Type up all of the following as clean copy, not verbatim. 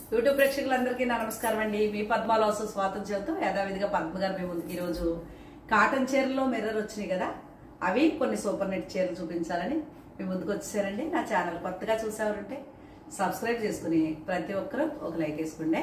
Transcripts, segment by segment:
YouTube ప్రేక్షకులందరికీ నమస్కారం అండి. మీ పద్మాలాసు స్వాగతం చెబుతూ యథావిధిగా పద్మ గారు మీ ముందుకు ఈరోజు కాటన్ చీరలో మిర్రర్ వచ్చినాయి కదా, అవి కొన్ని సూపర్ నెట్ చీరలు చూపించాలని మీ ముందుకు వచ్చేసారండి. నా ఛానల్ కొత్తగా చూసేవారంటే సబ్స్క్రైబ్ చేసుకుని ప్రతి ఒక్కరూ ఒక లైక్ వేసుకుంటే.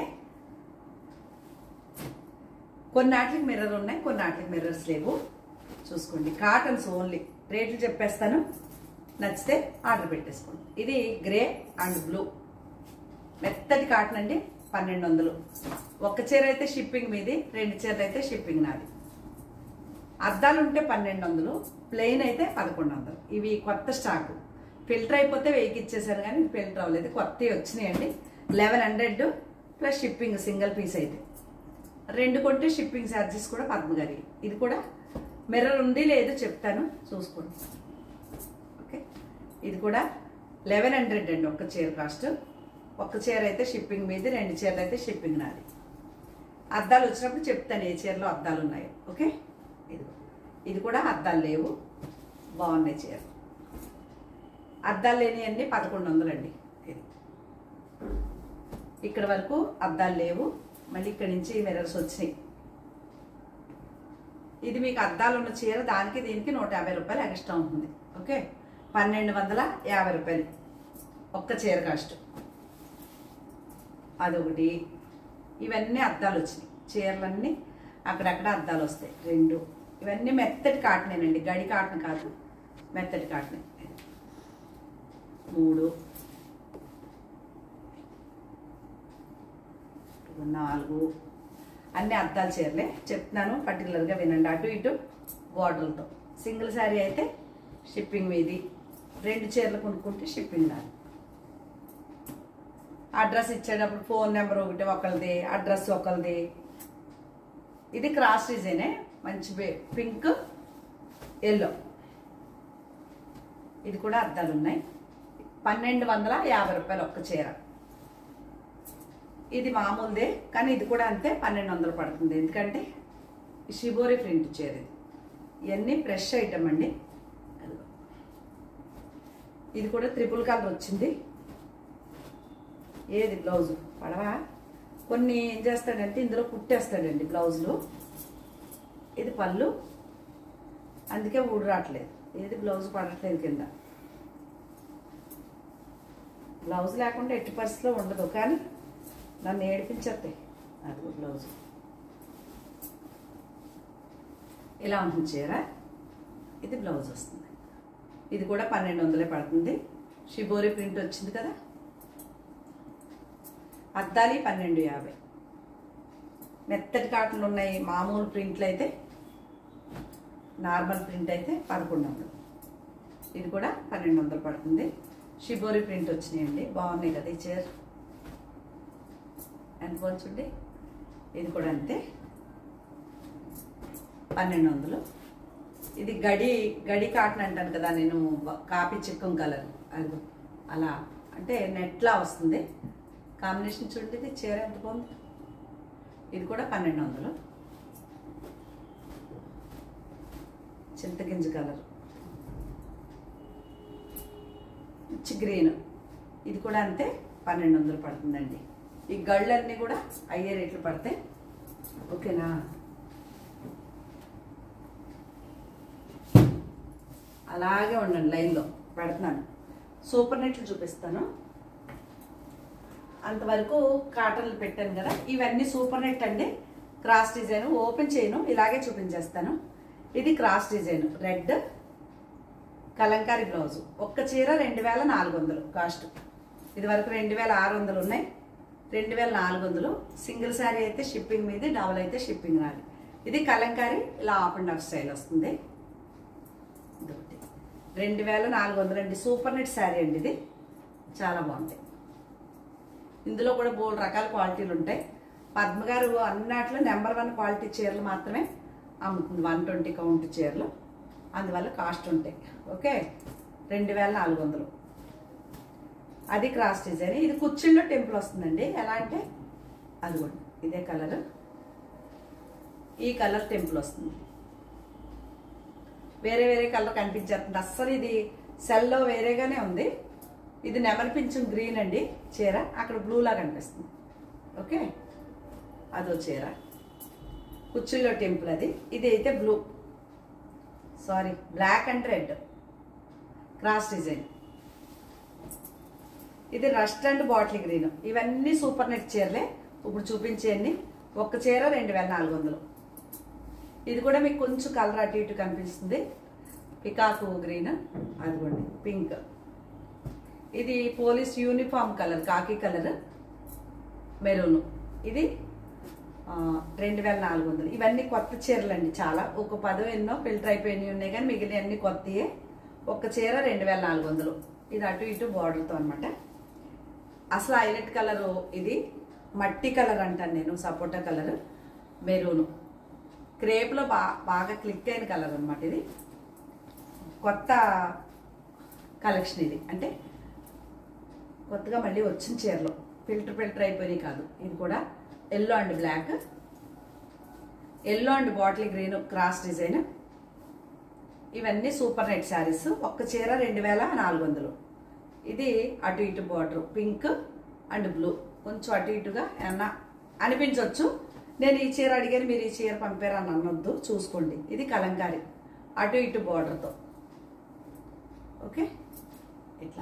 కొన్నాటికి మిర్రర్ ఉన్నాయి, కొన్నాటికి మిర్రర్స్ లేవు. చూసుకోండి, కాటన్స్ ఓన్లీ. రేట్లు చెప్పేస్తాను, నచ్చితే ఆర్డర్ పెట్టేసుకోండి. ఇది గ్రే అండ్ బ్లూ మెత్తటి కాటన్ అండి, 1200. ఒక్క చీర అయితే షిప్పింగ్ మీది, 2 చీరలు అయితే షిప్పింగ్ నాది. అద్దాలు ఉంటే 1200, ప్లెయిన్ అయితే 1100. ఇవి కొత్త స్టాక్, ఫిల్టర్ అయిపోతే 1000కి ఇచ్చేసారు, కానీ ఫిల్టర్ అవ్వలేదు. కొత్తవి వచ్చినాయండి. 1100 ప్లస్ షిప్పింగ్ సింగిల్ పీస్ అయితే. 2 కొంటే షిప్పింగ్ ఛార్జెస్ కూడా పద్మగారి. ఇది కూడా మిర్రర్ ఉంది లేదు చెప్తాను, చూసుకోండి. ఓకే, ఇది కూడా 1100 అండి ఒక్క చీర కాస్ట్. ఒక్క చీర అయితే షిప్పింగ్ మీది, 2 చీరలు అయితే షిప్పింగ్ నాది. అద్దాలు వచ్చినప్పుడు చెప్తాను ఏ చీరలో అద్దాలు ఉన్నాయో. ఓకే, ఇది కూడా అద్దాలు లేవు, బాగున్నాయి చీర. అద్దాలు లేని అన్ని 1100 అండి. ఇది ఇక్కడ వరకు అద్దాలు లేవు, మళ్ళీ ఇక్కడి నుంచి మిర్రర్స్ వచ్చినాయి. ఇది మీకు అద్దాలు ఉన్న చీర, దానికి దీనికి 150 రూపాయలు ఎక్స్ట్రా ఉంటుంది. ఓకే, 1250 రూపాయలు ఒక్క చీర కాస్ట్. అదొకటి. ఇవన్నీ అద్దాలు వచ్చినాయి చీరలన్నీ, అక్కడక్కడ అద్దాలు వస్తాయి 2. ఇవన్నీ మెత్తటి కాటనేనండి, గడి కాటన్ కాదు, మెత్తటి కాటనే. 3, 4 అన్ని అద్దాల చీరలే చెప్తున్నాను, పర్టికులర్గా వినండి. అటు ఇటు బోర్డర్లతో. సింగిల్ శారీ అయితే షిప్పింగ్ మీది, 2 చీరలు కొనుక్కుంటే షిప్పింగ్ నాది. అడ్రస్ ఇచ్చేటప్పుడు ఫోన్ నెంబర్ ఒకళ్ళది, అడ్రస్ ఒకళ్ళది. ఇది క్రాస్ డిజైనే, మంచి పింక్ ఎల్లో. ఇది కూడా అద్దాలు ఉన్నాయి. 1250 రూపాయలు ఒక్క చీర. ఇది మామూలుదే, కానీ ఇది కూడా అంతే 1200 పడుతుంది. ఎందుకంటే షిబోరి ప్రింట్ చీర. ఇవన్నీ ఫ్రెష్ ఐటమ్ అండి. ఇది కూడా ట్రిపుల్ కలర్ వచ్చింది. ఏది బ్లౌజు పడవా, కొన్ని ఏం చేస్తాడంటే ఇందులో కుట్టేస్తాడండి బ్లౌజులు. ఇది పళ్ళు, అందుకే ఊడు రావట్లేదు. ఏది బ్లౌజ్ పడట్లేదు కింద. బ్లౌజ్ లేకుండా ఎట్టి పరిస్థితిలో ఉండదు, కానీ నన్ను ఏడిపించేస్తాయి. అది బ్లౌజు ఇలా ఉంటుంది చీర. ఇది బ్లౌజ్ వస్తుంది. ఇది కూడా 1200 పడుతుంది. షిబోరి ప్రింట్ వచ్చింది కదా. అద్దాలి 1250. మెత్తటి కాటన్లు ఉన్నాయి. మామూలు ప్రింట్లు అయితే, నార్మల్ ప్రింట్ అయితే 1100. ఇది కూడా 1200 పడుతుంది. షిబోరి ప్రింట్ వచ్చినాయండి, బాగున్నాయి కదా ఈ చీర. ఎంత చూడండి, ఇది కూడా అంతే 1200. ఇది గడి కాటన్ అంటాను కదా నేను, కాపీ చిక్కం కలర్. అది అలా అంటే నెట్లా వస్తుంది. కాంబినేషన్ చూడండి, ఇది చీర ఎంత బాగుంది. ఇది కూడా 1200. చింతగింజ కలర్, మంచి గ్రీన్. ఇది కూడా అంతే 1200 పడుతుందండి. ఈ గళ్ళన్నీ కూడా అయ్యే రేట్లు పడతాయి. ఓకేనా, అలాగే ఉండండి, లైన్లో పెడుతున్నాను. సూపర్ నెట్లు చూపిస్తాను. అంతవరకు కాటన్లు పెట్టాను కదా. ఇవన్నీ సూపర్ నెట్ అండి, క్రాస్ డిజైన్. ఓపెన్ చేయను, ఇలాగే చూపించేస్తాను. ఇది cross design, red kalamkari blouse. ఒక్క చీర 2400 కాస్ట్. ఇది వరకు 2600 ఉన్నాయి, 2400. సింగిల్ శారీ అయితే షిప్పింగ్ మీది, డబుల్ అయితే షిప్పింగ్ రాదు. ఇది కలంకారీ, ఇలా ఆఫ్ అండ్ ఆఫ్ స్టైల్ వస్తుంది. 2400 అండి. సూపర్ నెట్ శారీ అండి, ఇది చాలా బాగుంటాయి. ఇందులో కూడా బోల్డ్ రకాల క్వాలిటీలు ఉంటాయి. పద్మగారు అన్నట్లు నెంబర్ 1 క్వాలిటీ చీరలు మాత్రమే అమ్ముతుంది, 120 కౌంట్ చీరలు. అందువల్ల కాస్ట్ ఉంటాయి. ఓకే, 2400. అది క్రాస్ డిజైన్. ఇది కుర్చీల్లో టెంపుల్ వస్తుందండి. ఎలా అంటే అది కూడా ఇదే కలర్, ఈ కలర్ టెంపుల్ వస్తుంది. వేరే వేరే కలర్ కనిపించేస్తుంది. అస్సలు ఇది సెల్లో వేరేగానే ఉంది. ఇది నెమలి పింఛం గ్రీన్ అండి చీర, అక్కడ బ్లూ లా కనిపిస్తుంది. ఓకే, అదో చీర. కుర్చీలో టెంపుల్ అది. ఇది అయితే blue, sorry black and red cross design. ఇది రస్ట్ అండ్ బాటిల్ గ్రీన్. ఇవన్నీ సూపర్ నెట్ చీరలే. ఇప్పుడు చూపించేయండి. ఒక్క చీర 2400. ఇది కూడా మీకు కొంచెం కలర్ అటు ఇటు కనిపిస్తుంది. పికాకు గ్రీన్, అదిగోండి పింక్. ఇది police uniform colour, khaki colour, maroon. ఇది 2400. ఇవన్నీ కొత్త చీరలు అండి. చాలా ఒక 10 ఎన్నో ఫిల్టర్ అయిపోయినవి ఉన్నాయి, కానీ మిగిలిన అన్ని కొత్తయే. ఒక్క చీర 2400. ఇది అటు ఇటు బార్డర్తో అనమాట. అసలు హైలైట్ కలరు ఇది. మట్టి కలర్ అంటాను నేను, సపోటా కలర్, మెరూను. క్రేప్లో బాగా క్లిక్ అయిన కలర్ అనమాట. ఇది కొత్త కలెక్షన్. ఇది అంటే కొత్తగా మళ్ళీ వచ్చిన చీరలో ఫిల్టర్ అయిపోయినాయి కాదు. ఇది కూడా yellow and black, yellow and bottle green cross design. ఇవన్నీ సూపర్ నెట్ శారీస్. ఒక్క చీర 2400. ఇది అటు ఇటు బార్డర్ పింక్ అండ్ బ్లూ, కొంచెం అటు ఇటుగా ఏమన్నా అనిపించవచ్చు. నేను ఈ చీర అడిగాను, మీరు ఈ చీర పంపారని అనొద్దు, చూసుకోండి. ఇది కలంకారీ, అటు ఇటు బార్డర్తో. ఓకే, ఇట్లా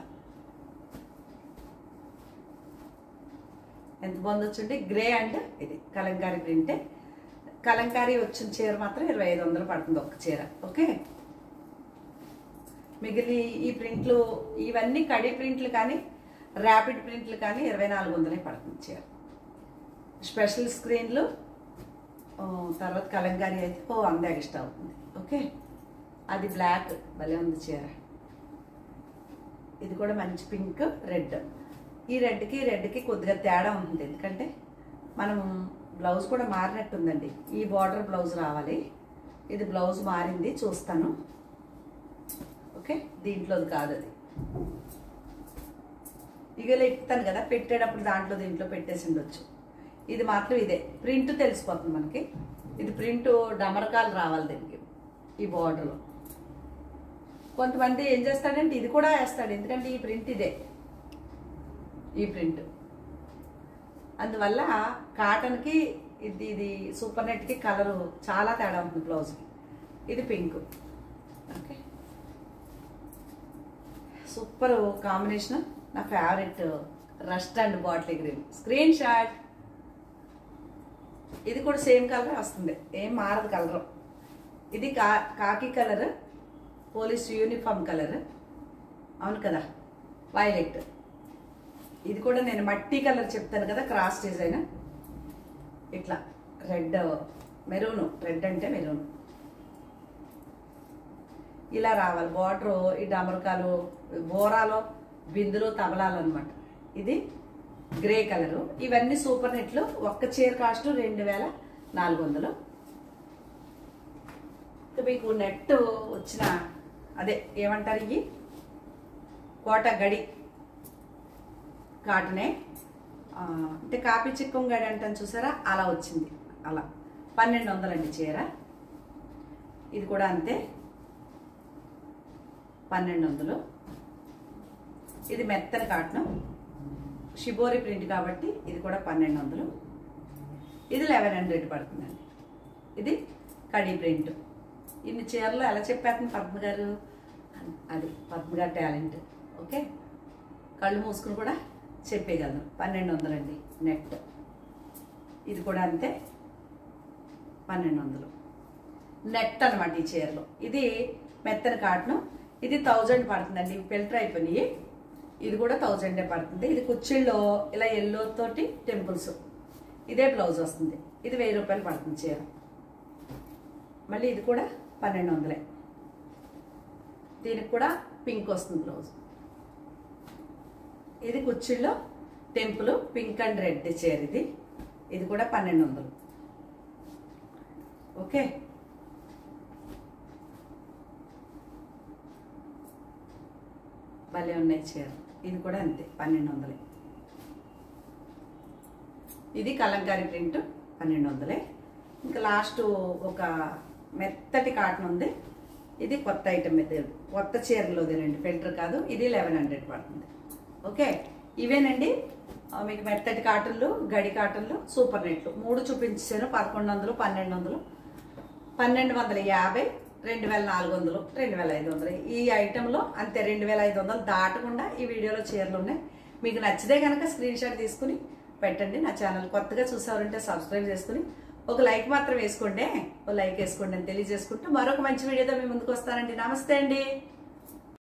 ఎంత బాగుంది వచ్చండి. గ్రే అండ్ ఇది కలంకారీ ప్రింటే. కలంకారీ వచ్చిన చీర మాత్రం 2500 పడుతుంది ఒక్క చీర. ఓకే, మిగిలి ఈ ప్రింట్లు ఇవన్నీ కడి ప్రింట్లు కానీ ర్యాపిడ్ ప్రింట్లు కానీ 2400 పడుతుంది చీర. స్పెషల్ స్క్రీన్లు తర్వాత కలంకారీ అయితే 100 ఎక్స్ట్రా అవుతుంది. ఓకే, అది బ్లాక్ భలే ఉంది చీర. ఇది కూడా మంచి పింక్ రెడ్. ఈ రెడ్కి కొద్దిగా తేడా ఉంటుంది, ఎందుకంటే మనం బ్లౌజ్ కూడా మారినట్టుందండి. ఈ బార్డర్ బ్లౌజ్ రావాలి. ఇది బ్లౌజ్ మారింది, చూస్తాను. ఓకే, దీంట్లోది కాదు అది. ఇక ఇస్తాను కదా, పెట్టేటప్పుడు దాంట్లో దీంట్లో పెట్టేసి ఉండొచ్చు. ఇది మాత్రం ఇదే ప్రింట్ తెలిసిపోతుంది మనకి. ఇది ప్రింట్ డమరకాలు రావాలి దీనికి, ఈ బార్డర్లో. కొంతమంది ఏం చేస్తాడంటే ఇది కూడా వేస్తాడు, ఎందుకంటే ఈ ప్రింట్ ఇదే, ఈ ప్రింట్. అందువల్ల కాటన్కి ఇది సూపర్ నెట్కి కలరు చాలా తేడా ఉంటుంది బ్లౌజ్కి. ఇది పింక్. Okay, super combination. నా favourite rust and bottle green. Screenshot. ఇది కూడా సేమ్ కలర్ వస్తుంది, ఏం మారదు కలర్. ఇది కాకి కలర్, పోలీస్ యూనిఫామ్ కలర్, అవును కదా, వైలెట్. ఇది కూడా నేను మట్టి కలర్ చెప్తాను కదా, క్రాస్ డిజైన్. ఇట్లా రెడ్ మెరూన్, రెడ్ అంటే మెరూన్. ఇలా రావాలి బార్డర్. ఈ డమరకాలు, బోరాలో, బిందులు, తబలాలు అనమాట. ఇది గ్రే కలరు. ఇవన్నీ సూపర్ నెట్లు. ఒక్క చీర కాస్ట్ 2400. మీకు నెట్ వచ్చిన అదే ఏమంటారు, ఇవి కోట గడి కాటనే, అంటే కాపీ చిక్కం గడి అంటాను చూసారా, అలా వచ్చింది. అలా 1200 అండి చీర. ఇది కూడా అంతే 1200. ఇది మెత్తని కాటన్, షిబోరి ప్రింట్ కాబట్టి ఇది కూడా 1200. ఇది 1100 పడుతుందండి. ఇది కడీ ప్రింట్. ఇన్ని చీరలు ఎలా చెప్పేస్తుంది పద్మ గారు, అది పద్మ గారు టాలెంట్. ఓకే, కళ్ళు మూసుకుని కూడా చెప్పేయగలను. 1200 అండి నెట్. ఇది కూడా అంతే 1200 నెట్ అనమాట ఈ చీరలో. ఇది మెత్తని కాటన్. ఇది 1000 పడుతుందండి. ఫిల్టర్ అయిపోయినాయి. ఇది కూడా 1000 పడుతుంది. ఇది కుర్చీల్లో ఇలా ఎల్లో తోటి టెంపుల్స్. ఇదే బ్లౌజ్ వస్తుంది. ఇది 1000 రూపాయలు పడుతుంది చీర. మళ్ళీ ఇది కూడా 1200. దీనికి కూడా పింక్ వస్తుంది బ్లౌజ్. ఇది కుర్చీల్లో టెంపుల్ పింక్ అండ్ రెడ్ చీర. ఇది కూడా 1200. ఓకే, భలే ఉన్నాయి చీర. ఇది కూడా అంతే 1200. ఇది కలంకారీ ప్రింట్ 1200. ఇంకా లాస్ట్ ఒక మెత్తటి కాటన్ ఉంది. ఇది కొత్త ఐటమ్, ఇది కొత్త చీరలోదేనండి, ఫిల్టర్ కాదు. ఇది 1100 పడుతుంది. ఓకే, ఇవేనండి మీకు మెత్తటి కాటన్లు, గడి కాటన్లు, సూపర్ నెట్లు 3 చూపించాను. 1100, 1200, 1250, 2400, 2500. ఈ ఐటెంలో అంతే 2500 దాటకుండా ఈ వీడియోలో చీరలు ఉన్నాయి. మీకు నచ్చితే కనుక స్క్రీన్ షాట్ తీసుకుని పెట్టండి. నా ఛానల్ కొత్తగా చూసారంటే సబ్స్క్రైబ్ చేసుకుని ఒక లైక్ మాత్రం వేసుకోండి. ఒక లైక్ వేసుకోండి అని తెలియజేసుకుంటూ మరొక మంచి వీడియోతో మీ ముందుకు వస్తానండి. నమస్తే అండి.